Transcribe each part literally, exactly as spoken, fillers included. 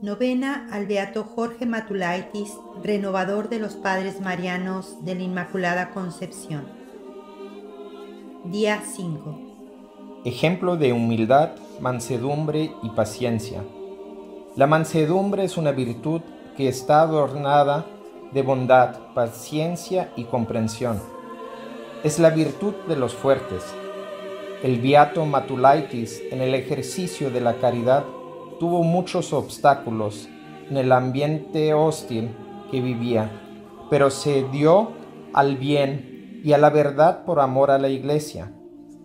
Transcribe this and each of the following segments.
Novena al Beato Jorge Matulaitis, renovador de los Padres Marianos de la Inmaculada Concepción. Día cinco. Ejemplo de humildad, mansedumbre y paciencia. La mansedumbre es una virtud que está adornada de bondad, paciencia y comprensión. Es la virtud de los fuertes. El Beato Matulaitis, en el ejercicio de la caridad, tuvo muchos obstáculos en el ambiente hostil que vivía, pero se dio al bien y a la verdad por amor a la Iglesia.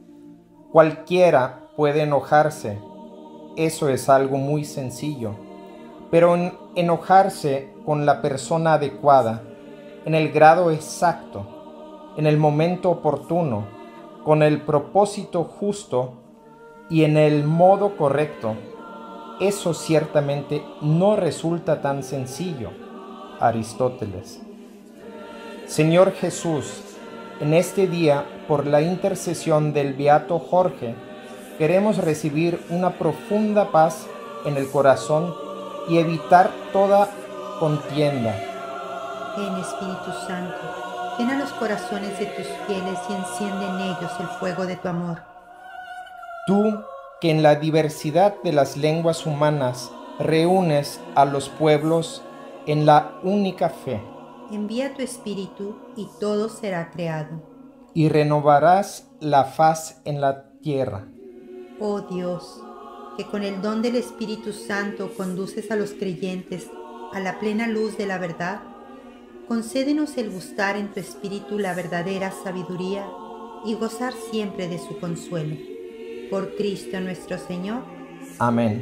Cualquiera puede enojarse, eso es algo muy sencillo, pero en enojarse con la persona adecuada, en el grado exacto, en el momento oportuno, con el propósito justo y en el modo correcto, eso ciertamente no resulta tan sencillo. Aristóteles. Señor Jesús, en este día, por la intercesión del Beato Jorge, queremos recibir una profunda paz en el corazón y evitar toda contienda. Ven, Espíritu Santo, llena los corazones de tus fieles y enciende en ellos el fuego de tu amor. Tú, que en la diversidad de las lenguas humanas reúnes a los pueblos en la única fe. Envía tu Espíritu y todo será creado. Y renovarás la faz en la tierra. Oh Dios, que con el don del Espíritu Santo conduces a los creyentes a la plena luz de la verdad, concédenos el gustar en tu Espíritu la verdadera sabiduría y gozar siempre de su consuelo. Por Cristo nuestro Señor. Amén.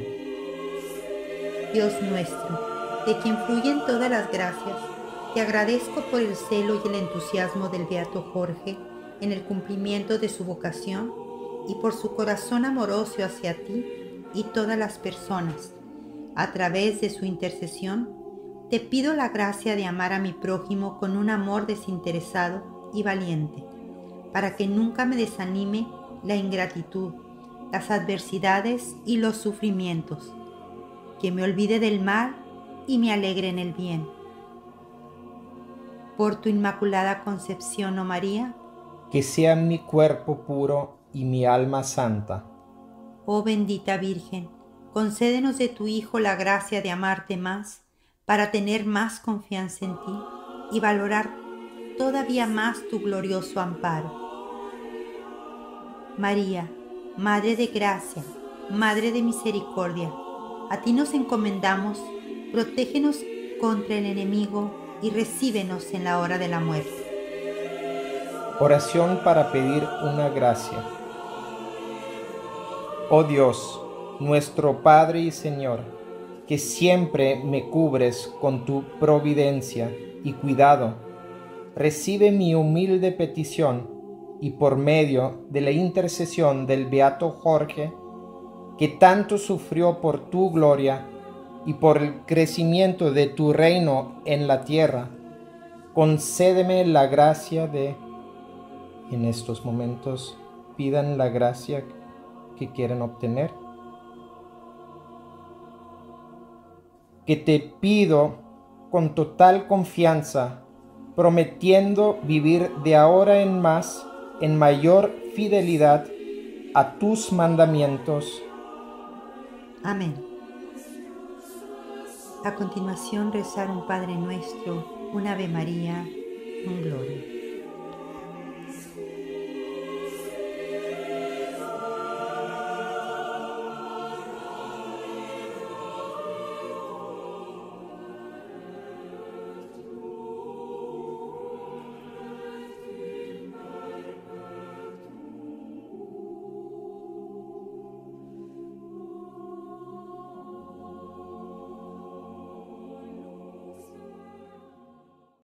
Dios nuestro, de quien fluyen todas las gracias, te agradezco por el celo y el entusiasmo del Beato Jorge en el cumplimiento de su vocación y por su corazón amoroso hacia ti y todas las personas. A través de su intercesión, te pido la gracia de amar a mi prójimo con un amor desinteresado y valiente, para que nunca me desanime la ingratitud, las adversidades y los sufrimientos, que me olvide del mal y me alegre en el bien. Por tu Inmaculada Concepción, oh María, que sea mi cuerpo puro y mi alma santa. Oh bendita Virgen, concédenos de tu Hijo la gracia de amarte más, para tener más confianza en ti y valorar todavía más tu glorioso amparo. María, Madre de gracia, Madre de misericordia, a ti nos encomendamos, protégenos contra el enemigo y recíbenos en la hora de la muerte. Oración para pedir una gracia. Oh Dios, nuestro Padre y Señor, que siempre me cubres con tu providencia y cuidado, recibe mi humilde petición y por medio de la intercesión del Beato Jorge, que tanto sufrió por tu gloria y por el crecimiento de tu reino en la tierra, concédeme la gracia de... En estos momentos pidan la gracia que quieren obtener. Que te pido con total confianza, prometiendo vivir de ahora en más en mayor fidelidad a tus mandamientos. Amén. A continuación rezar un Padre Nuestro, un Ave María, un Gloria.